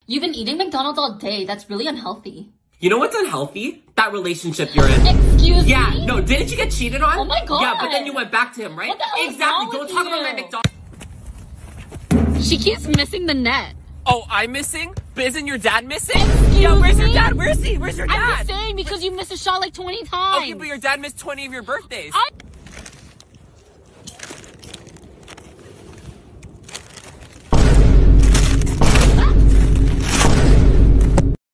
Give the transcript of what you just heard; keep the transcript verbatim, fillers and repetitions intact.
You've been eating McDonald's all day. That's really unhealthy. You know what's unhealthy? That relationship you're in. Excuse yeah, me? Yeah, no, didn't you get cheated on? Oh my god. Yeah, but then you went back to him, right? What the hell is exactly. wrong Don't with talk you? about my McDonald's. She keeps missing the net. Oh, I'm missing? But isn't your dad missing? Excuse yeah, where's me? your dad? Where's he? Where's your dad? I'm just saying because you missed a shot like twenty times. Okay, but your dad missed twenty of your birthdays. I